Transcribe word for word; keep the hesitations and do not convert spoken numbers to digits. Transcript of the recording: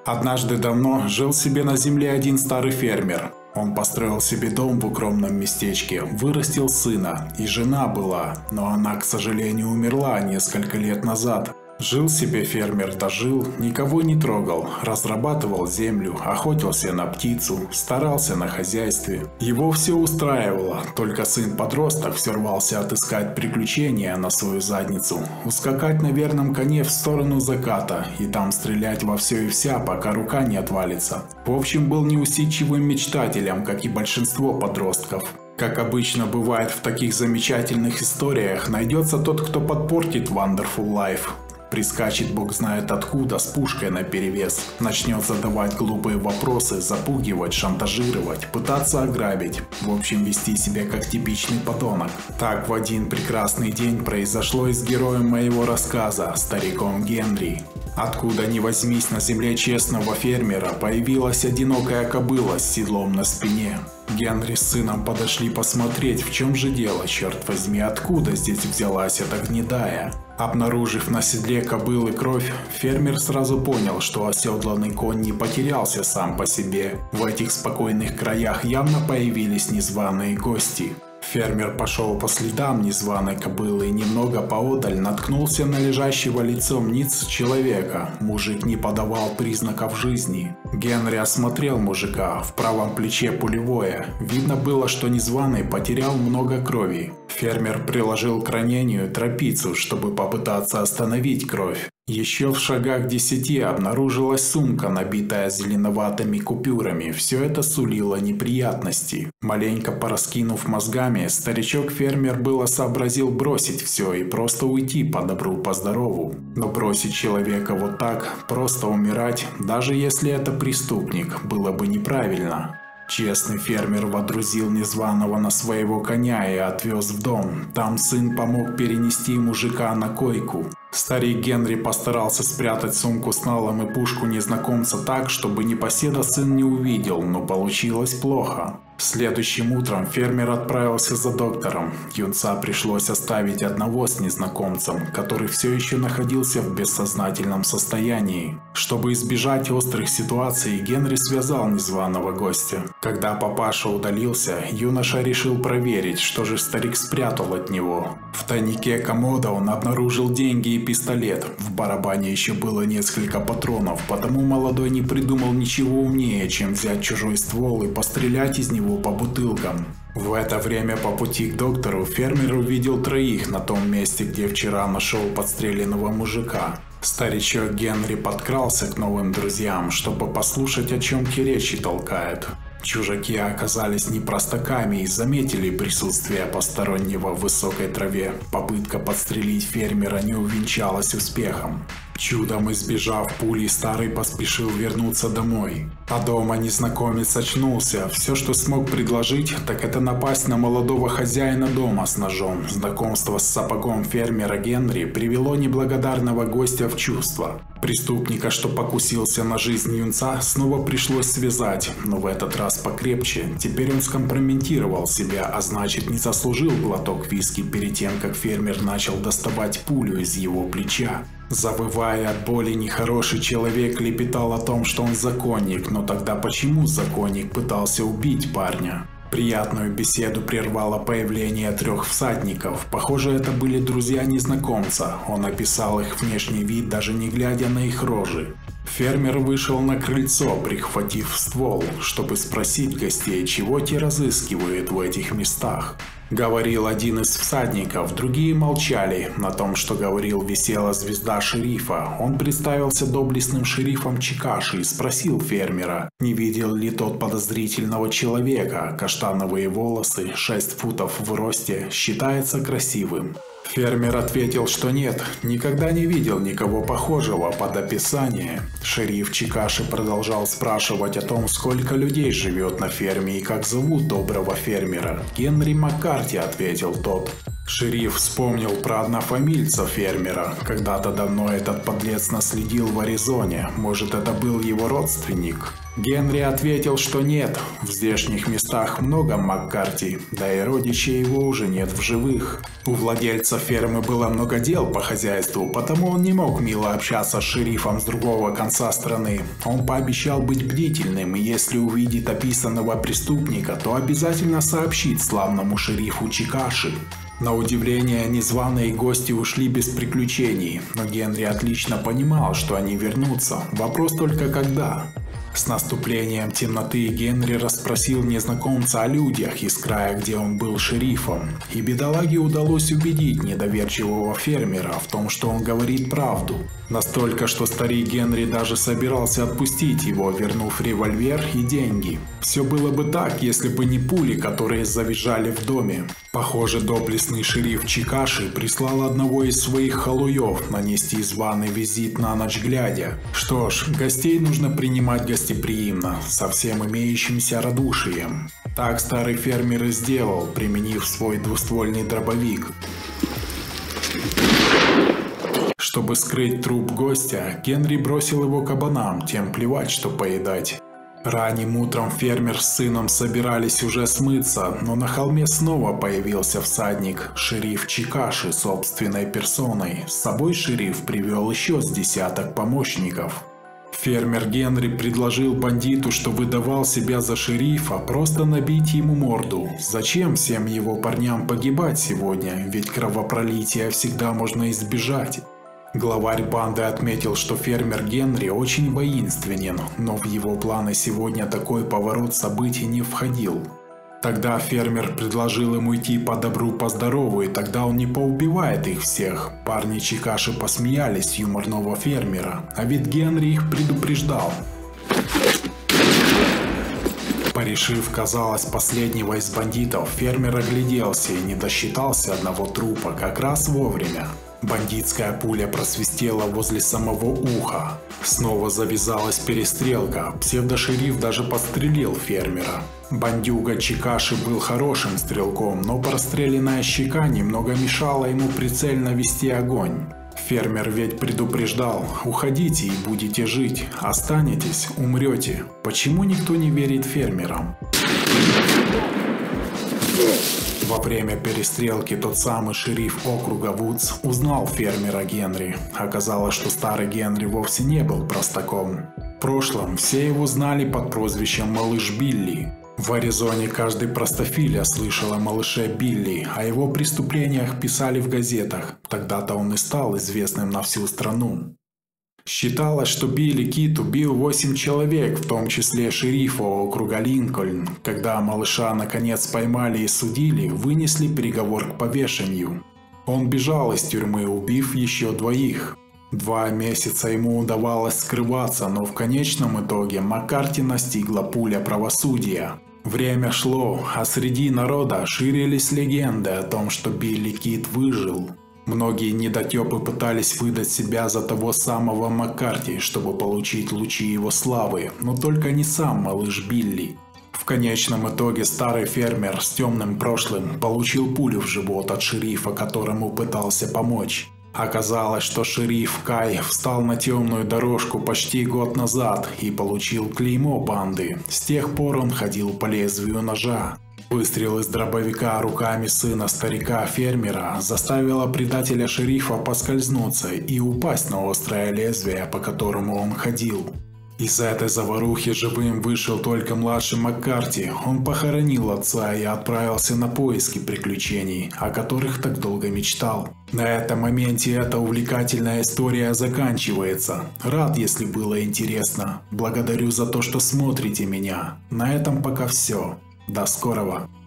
Однажды давно жил себе на земле один старый фермер. Он построил себе дом в укромном местечке, вырастил сына, и жена была, но она, к сожалению, умерла несколько лет назад. Жил себе фермер, дожил, никого не трогал, разрабатывал землю, охотился на птицу, старался на хозяйстве. Его все устраивало, только сын-подросток все рвался отыскать приключения на свою задницу, ускакать на верном коне в сторону заката и там стрелять во все и вся, пока рука не отвалится. В общем, был неусидчивым мечтателем, как и большинство подростков. Как обычно бывает в таких замечательных историях, найдется тот, кто подпортит Wonderful Life. Прискачет бог знает откуда с пушкой наперевес, начнет задавать глупые вопросы, запугивать, шантажировать, пытаться ограбить, в общем вести себя как типичный подонок. Так в один прекрасный день произошло и с героем моего рассказа, стариком Генри. Откуда ни возьмись, на земле честного фермера появилась одинокая кобыла с седлом на спине. Генри с сыном подошли посмотреть, в чем же дело, черт возьми, откуда здесь взялась эта гнедая. Обнаружив на седле кобылы кровь, фермер сразу понял, что оседланный конь не потерялся сам по себе. В этих спокойных краях явно появились незваные гости. Фермер пошел по следам незваной кобылы и немного поодаль наткнулся на лежащего лицом ниц человека. Мужик не подавал признаков жизни. Генри осмотрел мужика, в правом плече пулевое. Видно было, что незваный потерял много крови. Фермер приложил к ранению тропицу, чтобы попытаться остановить кровь. Еще в шагах десяти обнаружилась сумка, набитая зеленоватыми купюрами. Все это сулило неприятности. Маленько пораскинув мозгами, старичок-фермер было сообразил бросить все и просто уйти по добру, по здорову. Но бросить человека вот так, просто умирать, даже если это преступник, было бы неправильно. Честный фермер водрузил незваного на своего коня и отвез в дом. Там сын помог перенести мужика на койку. Старик Генри постарался спрятать сумку с налом и пушку незнакомца так, чтобы непоседа сын не увидел, но получилось плохо. Следующим утром фермер отправился за доктором. Юнца пришлось оставить одного с незнакомцем, который все еще находился в бессознательном состоянии. Чтобы избежать острых ситуаций, Генри связал незваного гостя. Когда папаша удалился, юноша решил проверить, что же старик спрятал от него. В тайнике комода он обнаружил деньги и пистолет. В барабане еще было несколько патронов, потому молодой не придумал ничего умнее, чем взять чужой ствол и пострелять из него по бутылкам. В это время по пути к доктору фермер увидел троих на том месте, где вчера нашел подстреленного мужика. Старичок Генри подкрался к новым друзьям, чтобы послушать, о чем те речи толкают. Чужаки оказались не простаками и заметили присутствие постороннего в высокой траве. Попытка подстрелить фермера не увенчалась успехом. Чудом избежав пули, старый поспешил вернуться домой. А дома незнакомец очнулся. Все, что смог предложить, так это напасть на молодого хозяина дома с ножом. Знакомство с сапогом фермера Генри привело неблагодарного гостя в чувство. Преступника, что покусился на жизнь юнца, снова пришлось связать, но в этот раз покрепче. Теперь он скомпрометировал себя, а значит не заслужил глоток виски перед тем, как фермер начал доставать пулю из его плеча. Завывая от боли, нехороший человек лепетал о том, что он законник, но тогда почему законник пытался убить парня? Приятную беседу прервало появление трех всадников. Похоже, это были друзья незнакомца. Он описал их внешний вид, даже не глядя на их рожи. Фермер вышел на крыльцо, прихватив ствол, чтобы спросить гостей, чего те разыскивают в этих местах. Говорил один из всадников, другие молчали. На том, что говорил, висела звезда шерифа. Он представился доблестным шерифом Чикаши и спросил фермера, не видел ли тот подозрительного человека. Каштановые волосы, шесть футов в росте, считается красивым. Фермер ответил, что нет, никогда не видел никого похожего под описание. Шериф Чикаши продолжал спрашивать о том, сколько людей живет на ферме и как зовут доброго фермера. «Генри Маккарти», — ответил тот. Шериф вспомнил про однофамильца фермера. Когда-то давно этот подлец наследил в Аризоне. Может, это был его родственник? Генри ответил, что нет. В здешних местах много Маккарти, да и родичей его уже нет в живых. У владельца фермы было много дел по хозяйству, потому он не мог мило общаться с шерифом с другого конца страны. Он пообещал быть бдительным, и если увидит описанного преступника, то обязательно сообщит славному шерифу Чикаши. На удивление, незваные гости ушли без приключений, но Генри отлично понимал, что они вернутся. Вопрос только когда. С наступлением темноты Генри расспросил незнакомца о людях из края, где он был шерифом, и бедолаге удалось убедить недоверчивого фермера в том, что он говорит правду. Настолько, что старик Генри даже собирался отпустить его, вернув револьвер и деньги. Все было бы так, если бы не пули, которые завизжали в доме. Похоже, доблестный шериф Чикаши прислал одного из своих халуев нанести званый визит на ночь глядя. Что ж, гостей нужно принимать гостеприимно, со всем имеющимся радушием. Так старый фермер и сделал, применив свой двуствольный дробовик. Чтобы скрыть труп гостя, Генри бросил его кабанам, тем плевать, что поедать. Ранним утром фермер с сыном собирались уже смыться, но на холме снова появился всадник, шериф Чикаши собственной персоной. С собой шериф привел еще с десяток помощников. Фермер Генри предложил бандиту, что выдавал себя за шерифа, просто набить ему морду. Зачем всем его парням погибать сегодня, ведь кровопролития всегда можно избежать. Главарь банды отметил, что фермер Генри очень воинственен, но в его планы сегодня такой поворот событий не входил. Тогда фермер предложил ему идти по добру по здорову, и тогда он не поубивает их всех. Парни Чикаши посмеялись с юморного фермера, а ведь Генри их предупреждал. Порешив, казалось, последнего из бандитов, фермер огляделся и не досчитался одного трупа как раз вовремя. Бандитская пуля просвистела возле самого уха. Снова завязалась перестрелка. Псевдошериф даже подстрелил фермера. Бандюга Чикаши был хорошим стрелком, но простреленная щека немного мешала ему прицельно вести огонь. Фермер ведь предупреждал: уходите и будете жить, останетесь, умрете. Почему никто не верит фермерам? Во время перестрелки тот самый шериф округа Вудс узнал фермера Генри. Оказалось, что старый Генри вовсе не был простаком. В прошлом все его знали под прозвищем «Малыш Билли». В Аризоне каждый простофиля слышал о малыше Билли, о его преступлениях писали в газетах. Тогда-то он и стал известным на всю страну. Считалось, что Билли Кит убил восемь человек, в том числе шерифа округа Линкольн. Когда малыша наконец поймали и судили, вынесли приговор к повешению. Он бежал из тюрьмы, убив еще двоих. Два месяца ему удавалось скрываться, но в конечном итоге Маккарти настигла пуля правосудия. Время шло, а среди народа ширились легенды о том, что Билли Кит выжил. Многие недотепы пытались выдать себя за того самого Маккарти, чтобы получить лучи его славы, но только не сам малыш Билли. В конечном итоге старый фермер с темным прошлым получил пулю в живот от шерифа, которому пытался помочь. Оказалось, что шериф Кай встал на темную дорожку почти год назад и получил клеймо банды. С тех пор он ходил по лезвию ножа. Выстрел из дробовика руками сына старика-фермера заставила предателя шерифа поскользнуться и упасть на острое лезвие, по которому он ходил. Из этой заварухи живым вышел только младший Маккарти. Он похоронил отца и отправился на поиски приключений, о которых так долго мечтал. На этом моменте эта увлекательная история заканчивается. Рад, если было интересно. Благодарю за то, что смотрите меня. На этом пока все. До скорого.